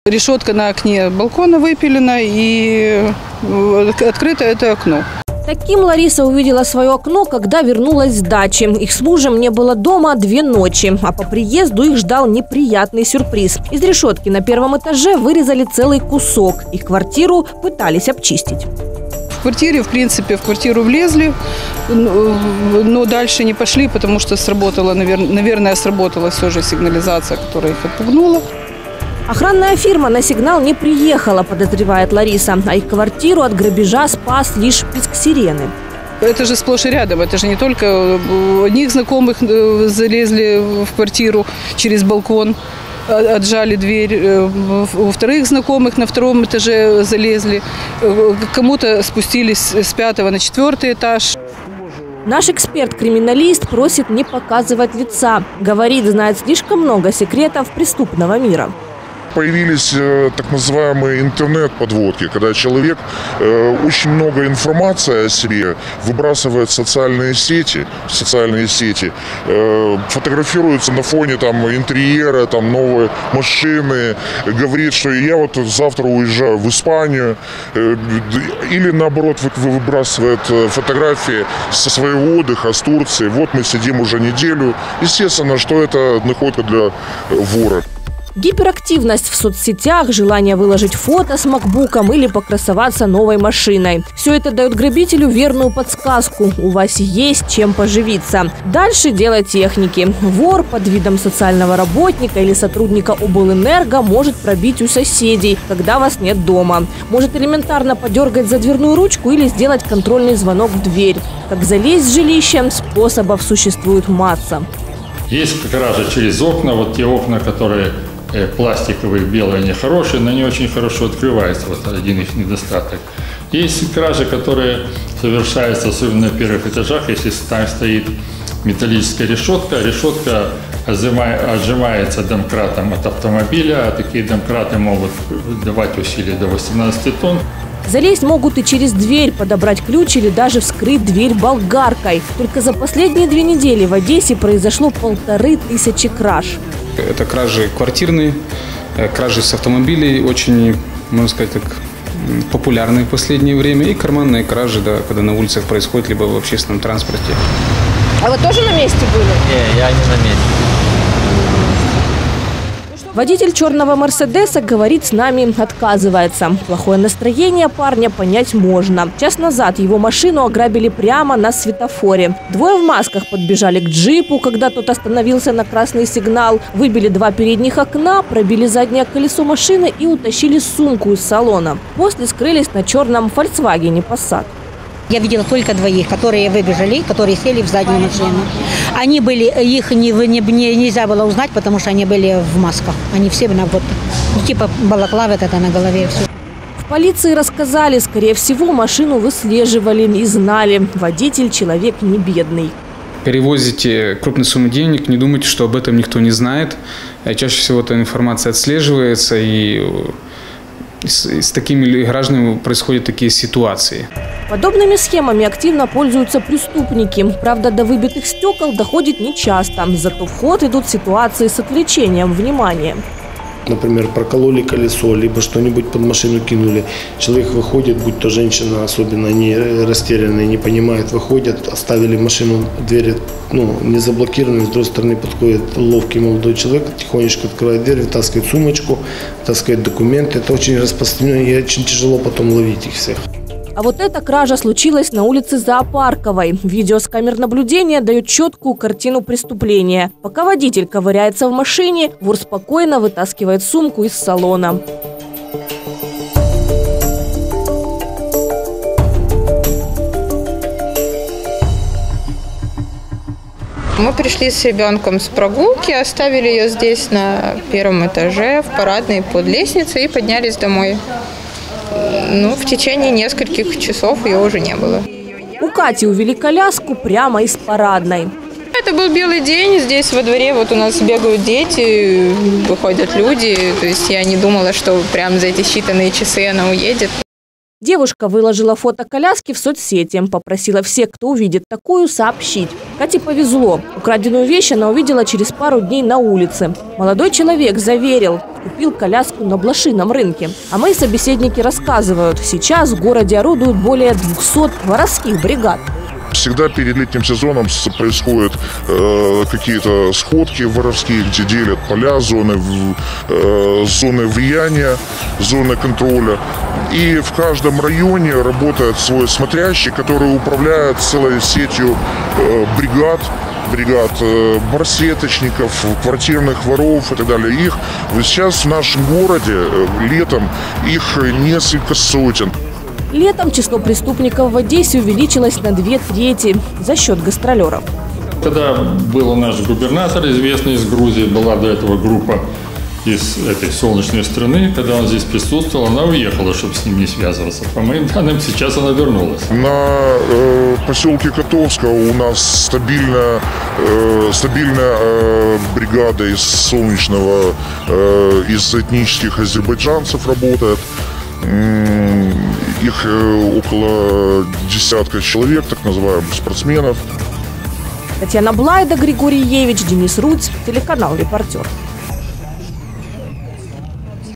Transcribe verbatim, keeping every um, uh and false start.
Решетка на окне балкона выпилена и открыто это окно. Таким Лариса увидела свое окно, когда вернулась с дачи. Их с мужем не было дома две ночи, а по приезду их ждал неприятный сюрприз. Из решетки на первом этаже вырезали целый кусок. Их квартиру пытались обчистить. В квартире, в принципе, в квартиру влезли, но дальше не пошли, потому что сработала, наверное, сработала все же сигнализация, которая их отпугнула. Охранная фирма на сигнал не приехала, подозревает Лариса, а их квартиру от грабежа спас лишь писк сирены. Это же сплошь и рядом, это же не только одних знакомых залезли в квартиру через балкон, отжали дверь, у вторых знакомых на втором этаже залезли, кому-то спустились с пятого на четвертый этаж. Наш эксперт-криминалист просит не показывать лица. Говорит, знает слишком много секретов преступного мира. Появились э, так называемые интернет-подводки, когда человек э, очень много информации о себе выбрасывает в социальные сети, в социальные сети, э, фотографируется на фоне там интерьера, там новые машины, говорит, что я вот завтра уезжаю в Испанию, э, или наоборот выбрасывает фотографии со своего отдыха, с Турции. Вот мы сидим уже неделю. Естественно, что это находка для вора. Гиперактивность в соцсетях, желание выложить фото с макбуком или покрасоваться новой машиной. Все это дает грабителю верную подсказку. У вас есть чем поживиться. Дальше дело техники. Вор под видом социального работника или сотрудника облэнерго может пробить у соседей, когда вас нет дома. Может элементарно подергать за дверную ручку или сделать контрольный звонок в дверь. Как залезть в жилище, способов существует масса. Есть кража через окна, вот те окна, которые пластиковые, белые, они хорошие, но не очень хорошо открываются. Вот один их недостаток. Есть кражи, которые совершаются особенно на первых этажах, если там стоит металлическая решетка. Решетка отжимается домкратом от автомобиля, а такие домкраты могут давать усилия до восемнадцати тонн. Залезть могут и через дверь, подобрать ключ или даже вскрыть дверь болгаркой. Только за последние две недели в Одессе произошло полторы тысячи краж. Это кражи квартирные, кражи с автомобилей, очень, можно сказать, так, популярные в последнее время. И карманные кражи, да, когда на улицах происходит, либо в общественном транспорте. А вы тоже на месте были? Не, я не на месте. Водитель черного «Мерседеса» говорит, с нами отказывается. Плохое настроение парня понять можно. Час назад его машину ограбили прямо на светофоре. Двое в масках подбежали к джипу, когда тот остановился на красный сигнал. Выбили два передних окна, пробили заднее колесо машины и утащили сумку из салона. После скрылись на черном «Фольксвагене Пассат». Я видела только двоих, которые выбежали, которые сели в заднюю машину. Они были, их не, не, не, нельзя было узнать, потому что они были в масках. Они все на вот, ну, типа балаклавы это на голове. Все. В полиции рассказали, скорее всего, машину выслеживали и знали. Водитель человек не бедный. Перевозите крупные суммы денег, не думайте, что об этом никто не знает. Чаще всего эта информация отслеживается, и с, с такими гражданами происходят такие ситуации. Подобными схемами активно пользуются преступники. Правда, до выбитых стекол доходит нечасто. Зато в ход идут ситуации с отвлечением внимания. Например, прокололи колесо, либо что-нибудь под машину кинули. Человек выходит, будь то женщина, особенно они растерянные, не понимают, выходят, оставили машину, двери ну, не заблокированы, с другой стороны подходит ловкий молодой человек, тихонечко открывает дверь, вытаскивает сумочку, вытаскивает документы. Это очень распространено и очень тяжело потом ловить их всех. А вот эта кража случилась на улице Зоопарковой. Видео с камер наблюдения дает четкую картину преступления. Пока водитель ковыряется в машине, вор спокойно вытаскивает сумку из салона. Мы пришли с ребенком с прогулки, оставили ее здесь на первом этаже, в парадной под лестницей и поднялись домой. Ну, в течение нескольких часов ее уже не было. У Кати увели коляску прямо из парадной. Это был белый день, здесь во дворе вот у нас бегают дети, выходят люди. То есть я не думала, что прямо за эти считанные часы она уедет. Девушка выложила фото коляски в соцсети. Попросила всех, кто увидит такую, сообщить. Кате повезло. Украденную вещь она увидела через пару дней на улице. Молодой человек заверил, купил коляску на блошином рынке. А мои собеседники рассказывают, сейчас в городе орудуют более двухсот воровских бригад. Всегда перед летним сезоном происходят э, какие-то сходки воровские, где делят поля, зоны, э, зоны влияния, зоны контроля. И в каждом районе работает свой смотрящий, который управляет целой сетью э, бригад, бригад э, барсеточников, квартирных воров и так далее. Их сейчас в нашем городе э, летом их несколько сотен. Летом число преступников в Одессе увеличилось на две трети за счет гастролеров. Когда был наш губернатор, известный из Грузии, была до этого группа из этой солнечной страны. Когда он здесь присутствовал, она уехала, чтобы с ним не связываться. По моим данным, сейчас она вернулась. На э, поселке Котовского у нас стабильная, э, стабильная э, бригада из солнечного, э, из этнических азербайджанцев работает. Их около десятка человек, так называемых спортсменов. Татьяна Блайда, Григорий Евич, Денис Руц, телеканал «Репортер».